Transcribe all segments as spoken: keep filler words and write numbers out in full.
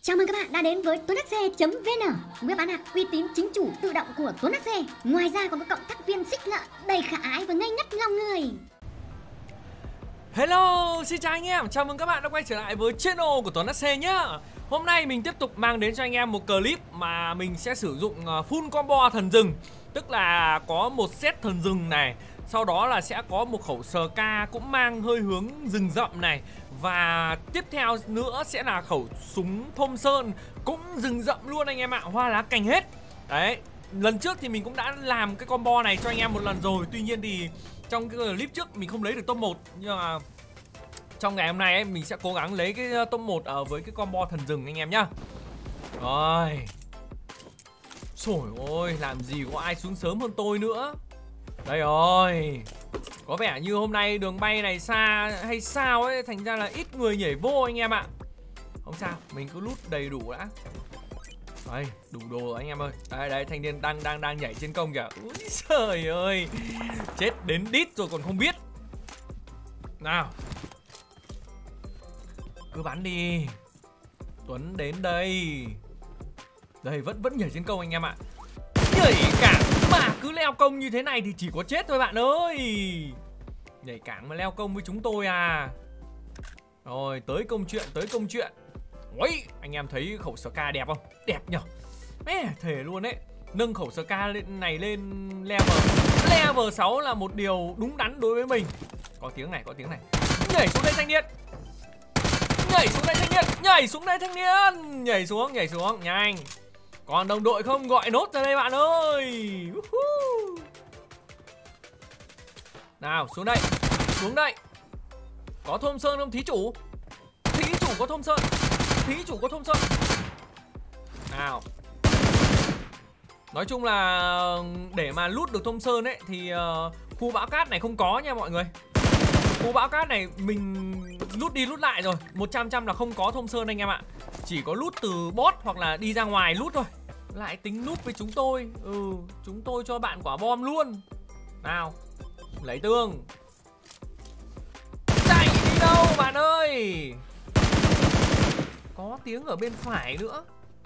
Chào mừng các bạn đã đến với tuấn hát xe chấm vn, web bán hàng uy tín chính chủ tự động của Tuấn hát xe. Ngoài ra còn có cộng tác viên xích lợ đầy khả ái và ngây ngất lòng người. Hello, xin chào anh em, chào mừng các bạn đã quay trở lại với channel của Tuấn hát xe nhá. Hôm nay mình tiếp tục mang đến cho anh em một clip mà mình sẽ sử dụng full combo thần rừng. Tức là có một set thần rừng này, sau đó là sẽ có một khẩu sờ ca cũng mang hơi hướng rừng rậm này. Và tiếp theo nữa sẽ là khẩu súng thôm sơn cũng rừng rậm luôn anh em ạ, hoa lá cành hết. Đấy, lần trước thì mình cũng đã làm cái combo này cho anh em một lần rồi. Tuy nhiên thì trong cái clip trước mình không lấy được top một. Nhưng mà trong ngày hôm nay ấy, mình sẽ cố gắng lấy cái top một ở với cái combo thần rừng anh em nhá. Rồi. Trời ơi, làm gì có ai xuống sớm hơn tôi nữa. Đây rồi. Có vẻ như hôm nay đường bay này xa hay sao ấy, thành ra là ít người nhảy vô anh em ạ. Không sao, mình cứ lút đầy đủ đã. Đây, đủ đồ rồi anh em ơi. Đây, đây, thanh niên đang đang đang nhảy trên công kìa. Úi trời ơi. Chết đến đít rồi còn không biết. Nào. Cứ bắn đi. Tuấn đến đây. Đây, vẫn vẫn nhảy trên công anh em ạ. Nhảy cảng mà cứ leo công như thế này thì chỉ có chết thôi bạn ơi. Nhảy cảng mà leo công với chúng tôi à. Rồi, tới công chuyện, tới công chuyện. Ôi, anh em thấy khẩu sờ ca đẹp không? Đẹp nhở. Mẹ, thề luôn đấy. Nâng khẩu sờ ca này lên level Level sáu là một điều đúng đắn đối với mình. Có tiếng này, có tiếng này. Nhảy xuống đây thanh niên. Nhảy xuống đây thanh niên. Nhảy xuống đây thanh niên. Nhảy xuống, nhảy xuống, nhanh. Còn đồng đội không gọi nốt ra đây bạn ơi. Nào, xuống đây. Xuống đây. Có thôm sơn không thí chủ? Thí chủ có thôm sơn. Thí chủ có thôm sơn. Nào. Nói chung là để mà lút được thôm sơn ấy thì uh, khu bão cát này không có nha mọi người. Khu bão cát này mình lút đi lút lại rồi, một trăm trăm là không có thôm sơn anh em ạ. Chỉ có lút từ bot hoặc là đi ra ngoài lút thôi. Lại tính núp với chúng tôi. Ừ, chúng tôi cho bạn quả bom luôn. Nào, lấy tương. Chạy đi đâu bạn ơi. Có tiếng ở bên phải nữa.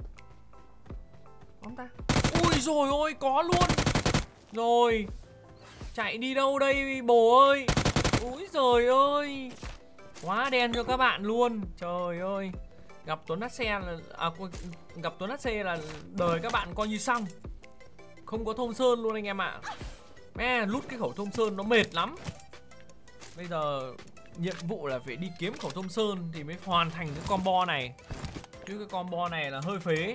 Không ta? Ui rồi ôi, có luôn. Rồi. Chạy đi đâu đây bồ ơi. Úi giời ơi. Quá đen cho các bạn luôn. Trời ơi. Gặp Tuấn hát xe là à, gặp Tuấn hát xe là đời các bạn coi như xong. Không có thôm sơn luôn anh em ạ. Mẹ, lút cái khẩu thôm sơn nó mệt lắm. Bây giờ nhiệm vụ là phải đi kiếm khẩu thôm sơn thì mới hoàn thành cái combo này. Chứ cái combo này là hơi phế.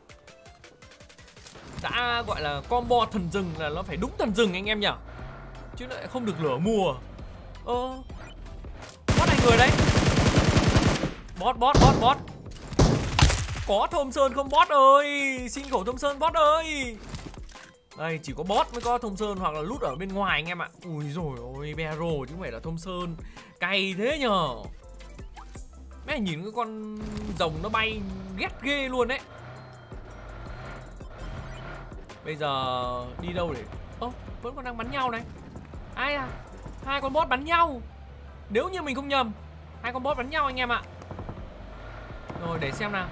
Đã gọi là combo thần rừng là nó phải đúng thần rừng anh em nhỉ. Chứ lại không được lửa mùa. Ơ bot này người đấy. Bot bot bot bot. Có thôm sơn không bot ơi. Xin khẩu thôm sơn bot ơi. Đây chỉ có bot mới có thôm sơn hoặc là lút ở bên ngoài anh em ạ. Ui rồi ôi, Bero chứ không phải là thôm sơn. Cay thế nhờ. Mẹ nhìn cái con rồng nó bay ghét ghê luôn đấy. Bây giờ đi đâu để... Ơ, vẫn còn đang bắn nhau này. Ai à? Hai con bot bắn nhau. Nếu như mình không nhầm, hai con bot bắn nhau anh em ạ. Rồi để xem nào.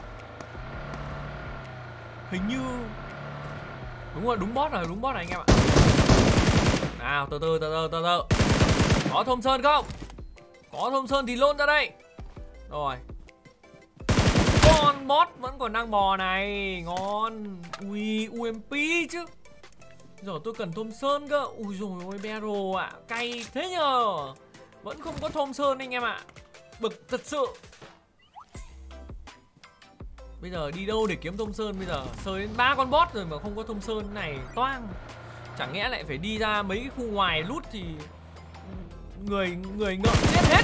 Hình như đúng rồi, đúng bot rồi, đúng bot này anh em ạ. Nào, từ từ từ từ từ từ. Có thôm sơn không? Có thôm sơn thì lôn ra đây. Rồi. Con bot vẫn còn đang bò này. Ngon. Ui, u em pê chứ. Giờ tôi cần thôm sơn cơ. Ui dồi ôi, Bero ạ. Cay thế nhờ. Vẫn không có thôm sơn anh em ạ. Bực thật sự. Bây giờ đi đâu để kiếm thôm sơn bây giờ? Sơi đến ba con bot rồi mà không có thôm sơn này toang. Chẳng nhẽ lại phải đi ra mấy cái khu ngoài lút thì người người ngợm chết hết.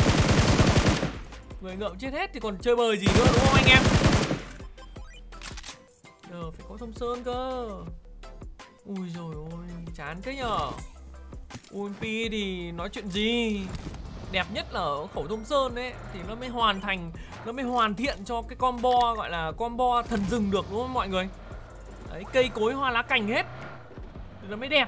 Người ngợm chết hết thì còn chơi bời gì nữa đúng không anh em? Giờ phải có thôm sơn cơ. Ui rồi ôi, chán thế nhờ. u em pê thì nói chuyện gì. Đẹp nhất là ở khẩu thôm sơn ấy thì nó mới hoàn thành, nó mới hoàn thiện cho cái combo gọi là combo thần rừng được đúng không mọi người? Đấy, cây cối hoa lá cành hết thì nó mới đẹp.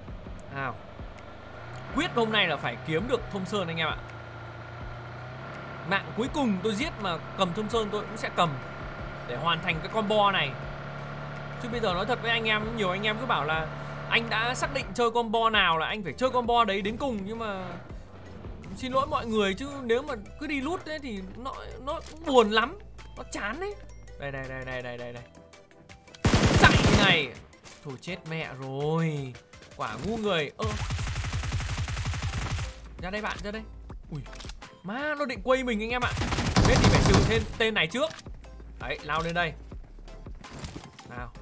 Nào. Quyết hôm nay là phải kiếm được thôm sơn anh em ạ. Mạng cuối cùng tôi giết mà cầm Thompson tôi cũng sẽ cầm để hoàn thành cái combo này. Chứ bây giờ nói thật với anh em, nhiều anh em cứ bảo là anh đã xác định chơi combo nào là anh phải chơi combo đấy đến cùng. Nhưng mà xin lỗi mọi người, chứ nếu mà cứ đi lút thế thì nó nó cũng buồn lắm, nó chán đấy. Đây đây đây đây đây đây đây. Chạy này. Thôi chết mẹ rồi. Quả ngu người. Ơ. Ra đây bạn, ra đây. Ui. Má, nó định quay mình anh em ạ. Biết thì phải trừ thêm tên này trước. Đấy, lao lên đây. Nào.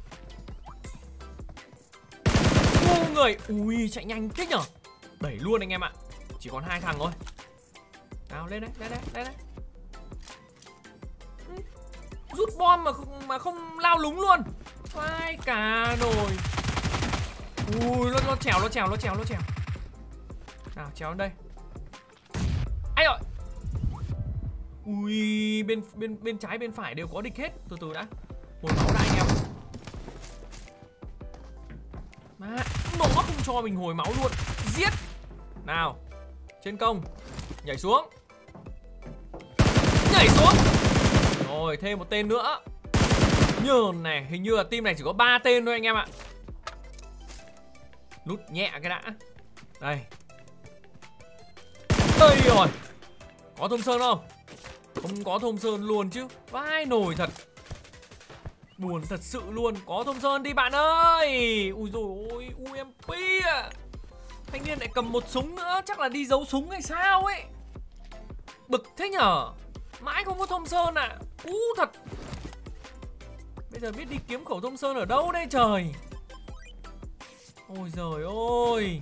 Ngu người. Ui, chạy nhanh thích nhở. Đẩy luôn anh em ạ. Chỉ còn hai thằng thôi. Nào, lên đây, lên đây, lên đây. Rút bom mà không, mà không lao lúng luôn. Vai cả nồi. Ui, nó, nó trèo, nó trèo, nó trèo, nó trèo. Nào, trèo lên đây. Ai rồi. Ui, bên bên bên trái bên phải đều có địch hết. Từ từ đã. Hồi máu đã anh em. Má, nó không cho mình hồi máu luôn. Giết. Nào. Trên công. Nhảy xuống. Nhảy xuống. Rồi, thêm một tên nữa. Nhờn này, hình như là team này chỉ có ba tên thôi anh em ạ. Lút nhẹ cái đã. Đây. Đây rồi. Có Thompson không? Không có Thompson luôn chứ. Vai nổi thật. Buồn thật sự luôn. Có Thompson đi bạn ơi. Ui dồi ôi, u em pê à. Thanh niên lại cầm một súng nữa. Chắc là đi giấu súng hay sao ấy. Bực thế nhở. Mãi không có Thompson à. Ú thật. Bây giờ biết đi kiếm khẩu Thompson ở đâu đây trời. Ôi giời ơi.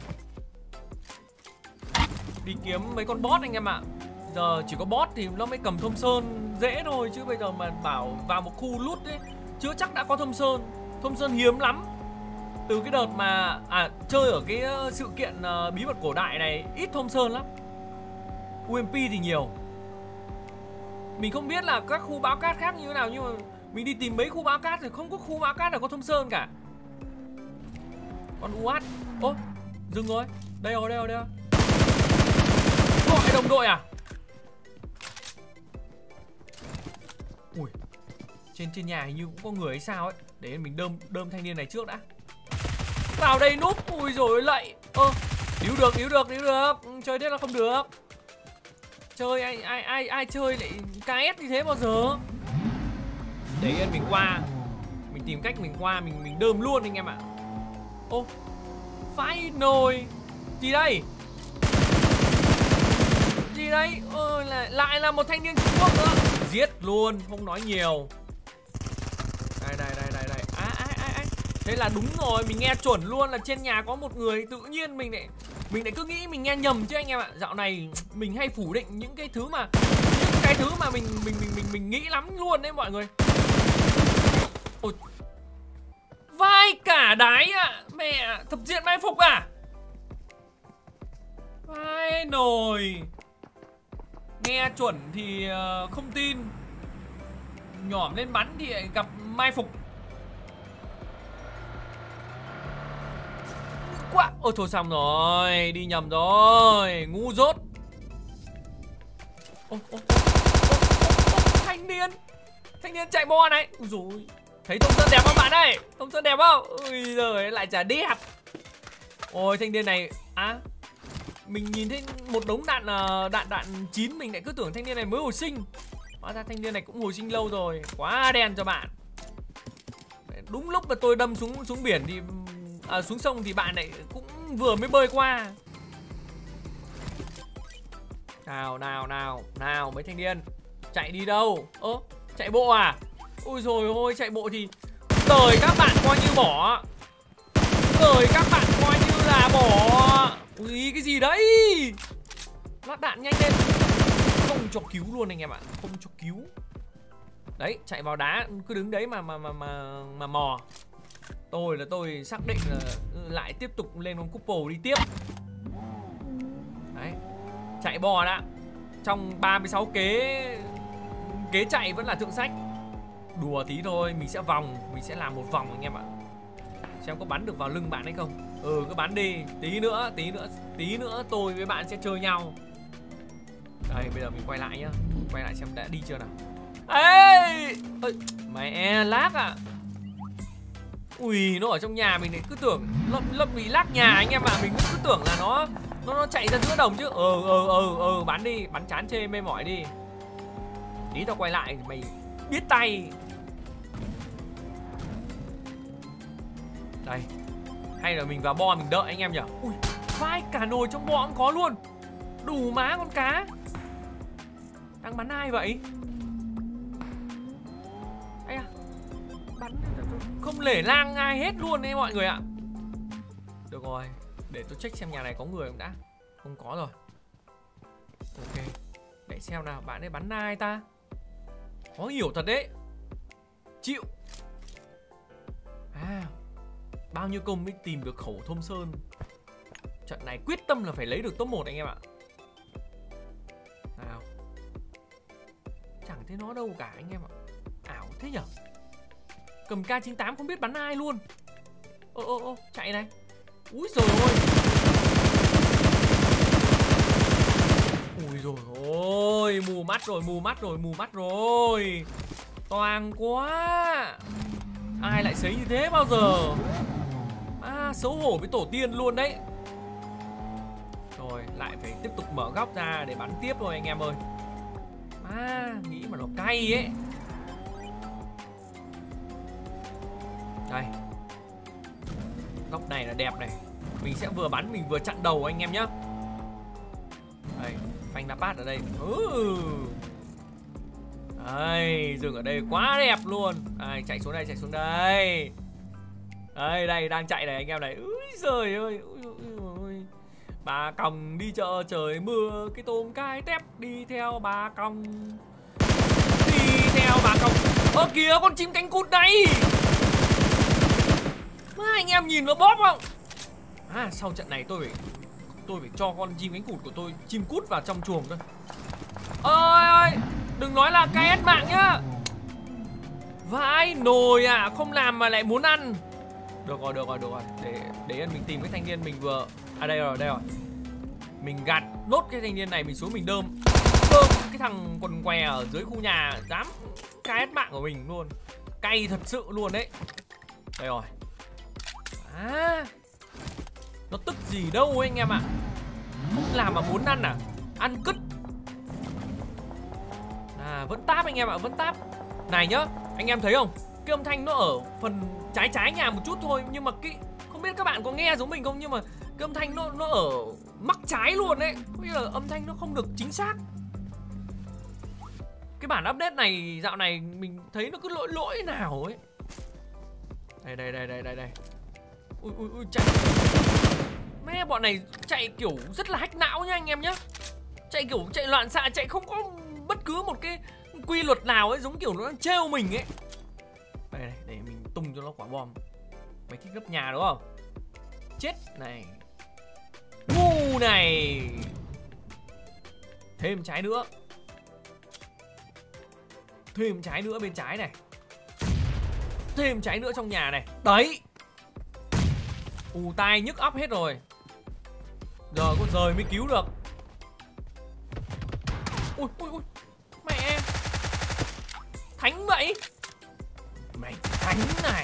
Đi kiếm mấy con boss anh em ạ. Giờ chỉ có boss thì nó mới cầm Thompson dễ thôi. Chứ bây giờ mà bảo vào một khu lút ấy, chưa chắc đã có Thompson. Thompson hiếm lắm. Từ cái đợt mà à chơi ở cái sự kiện uh, bí mật cổ đại này, ít Thompson lắm. u em pê thì nhiều. Mình không biết là các khu báo cát khác như thế nào, nhưng mà mình đi tìm mấy khu báo cát thì không có khu báo cát nào có Thompson cả. Con u hát. Ô, dừng rồi. Đây rồi, đây rồi, đây rồi. Gọi đồng đội à? Ui. Trên trên nhà hình như cũng có người hay sao ấy. Để mình đơm đơm thanh niên này trước đã. Vào đây núp. Ui rồi lạy. Ơ, níu được, níu được, níu được. Chơi thế là không được. Chơi ai ai ai ai chơi lại ca ét như thế bao giờ. Để yên mình qua. Mình tìm cách mình qua, mình mình đơm luôn anh em ạ. Ô. Phải nồi. Gì đây? Gì đây? Ôi lại lại là một thanh niên Trung Quốc nữa. Giết luôn, không nói nhiều. Đây đây đây đây đây. À à à à. Thế là đúng rồi, mình nghe chuẩn luôn là trên nhà có một người. Tự nhiên mình lại mình lại cứ nghĩ mình nghe nhầm chứ anh em ạ. Dạo này mình hay phủ định những cái thứ mà những cái thứ mà mình mình mình mình mình nghĩ lắm luôn đấy mọi người. Ôi. Vai cả đái ạ. À. Mẹ, thập diện mai phục à? Vai nồi. Nghe chuẩn thì uh, không tin. Nhỏm lên bắn thì gặp mai phục. Quá. Ôi thôi xong rồi. Đi nhầm rồi. Ngu dốt. Ô, ô, ô, ô, ô, ô, thanh niên. Thanh niên chạy bo này. Ui dồi. Thấy Thompson đẹp không bạn ơi? Thompson đẹp không? Ui giời, lại chả đẹp. Ôi thanh niên này. À, mình nhìn thấy một đống đạn đạn đạn chín, mình lại cứ tưởng thanh niên này mới hồi sinh. Hóa ra thanh niên này cũng hồi sinh lâu rồi. Quá đen cho bạn. Đúng lúc mà tôi đâm xuống xuống biển thì à, xuống sông thì bạn này cũng vừa mới bơi qua. Nào nào nào nào mấy thanh niên. Chạy đi đâu? Ơ, chạy bộ à? Ôi rồi ôi, chạy bộ thì đời các bạn coi như bỏ. Đời các bạn coi như là bỏ. Ui cái gì đấy? Lát đạn nhanh lên. Không cho cứu luôn anh em ạ. Không cho cứu. Đấy, chạy vào đá cứ đứng đấy mà mà mà mà, mà mò. Tôi là tôi xác định là lại tiếp tục lên con couple đi tiếp. Đấy. Chạy bò đã. Trong ba mươi sáu kế kế chạy vẫn là thượng sách. Đùa tí thôi, mình sẽ vòng, mình sẽ làm một vòng anh em ạ. Xem có bắn được vào lưng bạn hay không. Ừ, cứ bắn đi. Tí nữa, tí nữa, tí nữa tôi với bạn sẽ chơi nhau. Đây bây giờ mình quay lại nhá. Quay lại xem đã đi chưa nào. Ê, ơi, mẹ lag à. Ui, nó ở trong nhà mình này, cứ tưởng nó, nó bị lag nhà anh em ạ. À. Mình cứ tưởng là nó nó nó chạy ra giữa đồng chứ. Ờ ờ ờ ờ bắn đi, bắn chán chê mê mỏi đi. Tí tao quay lại mày biết tay. Đây. Hay là mình vào bo mình đợi anh em nhỉ. Ui, vai cả nồi trong bo cũng có luôn. Đủ má con cá. Đang bắn ai vậy? Ây à, bắn không lể lang ai hết luôn đấy mọi người ạ. Được rồi, để tôi check xem nhà này có người không đã. Không có rồi. Ok, để xem nào, bạn ấy bắn ai ta? Khó hiểu thật đấy. Chịu. À, bao nhiêu công mới tìm được khẩu Thôm Sơn. Trận này quyết tâm là phải lấy được top một anh em ạ. Nào, chẳng thấy nó đâu cả anh em ạ. Ảo thế nhở. Cầm K chín tám không biết bắn ai luôn. Ô ô ô, chạy này. Úi rồi ôi. Ui rồi ôi, mù mắt rồi, mù mắt rồi, mù mắt rồi. Toang quá. Ai lại sấy như thế bao giờ. À, xấu hổ với tổ tiên luôn đấy. Rồi, lại phải tiếp tục mở góc ra để bắn tiếp thôi anh em ơi. À, nghĩ mà nó cay ấy. Đây. Góc này là đẹp này. Mình sẽ vừa bắn mình vừa chặn đầu anh em nhá. Đây, phanh Napad ở đây. Ừ. Đây, dừng ở đây quá đẹp luôn. Đây, chạy xuống đây, chạy xuống đây. Đây, đây, đang chạy này anh em này. Úi giời ơi. Úi, úi, úi. Bà Còng đi chợ trời mưa, cái tôm cái tép đi theo bà Còng. Đi theo bà Còng. Ơ kìa, con chim cánh cụt này. Mà anh em nhìn nó bóp không? À, sau trận này tôi phải tôi phải cho con chim cánh cụt của tôi chim cút vào trong chuồng thôi. Ơi ơi, đừng nói là ca ét mạng nhá. Vãi nồi à, không làm mà lại muốn ăn. Được rồi, được rồi, được rồi. Để để mình tìm cái thanh niên mình vừa. À đây rồi, đây rồi. Mình gạt nốt cái thanh niên này mình xuống mình đơm. Đơm cái thằng quần què ở dưới khu nhà dám ca ét mạng của mình luôn. Cay thật sự luôn đấy. Đây rồi. À, nó tức gì đâu anh em ạ. Không làm mà muốn ăn à? Ăn cứt. À, vẫn táp anh em ạ, vẫn táp. Này nhá, anh em thấy không? Cái âm thanh nó ở phần trái trái nhà một chút thôi. Nhưng mà cái, không biết các bạn có nghe giống mình không. Nhưng mà cái âm thanh nó, nó ở mắc trái luôn đấy. Có nghĩa là âm thanh nó không được chính xác. Cái bản update này dạo này mình thấy nó cứ lỗi lỗi nào ấy. Đây đây đây đây đây đây. Ui ui ui chạy. Mẹ bọn này chạy kiểu rất là hack não nhá anh em nhá. Chạy kiểu chạy loạn xạ, chạy không có bất cứ một cái quy luật nào ấy, giống kiểu nó đang trêu mình ấy. Đây này, để mình tung cho nó quả bom. Mấy cái gấp nhà đúng không? Chết này. Ngu này. Thêm trái nữa. Thêm trái nữa bên trái này. Thêm trái nữa trong nhà này. Đấy. Ù tai nhức óc hết rồi. Giờ có rời mới cứu được. Ui ui ui. Mẹ. Thánh vậy. Mày thánh này.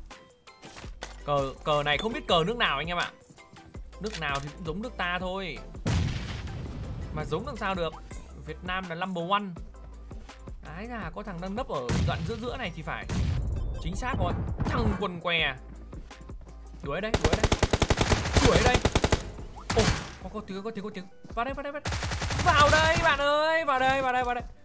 Cờ cờ này không biết cờ nước nào anh em ạ. Nước nào thì cũng giống nước ta thôi. Mà giống làm sao được. Việt Nam là number one. Đấy là có thằng đang nấp ở đoạn giữa giữa này thì phải. Chính xác rồi. Thằng quần què. Đuổi đây, đuổi đây. Đuổi đây. Ồ, có, có tiếng, có tiếng, có tiếng. Vào đây, vào đây, vào đây. Vào đây bạn ơi, vào đây, vào đây, vào đây.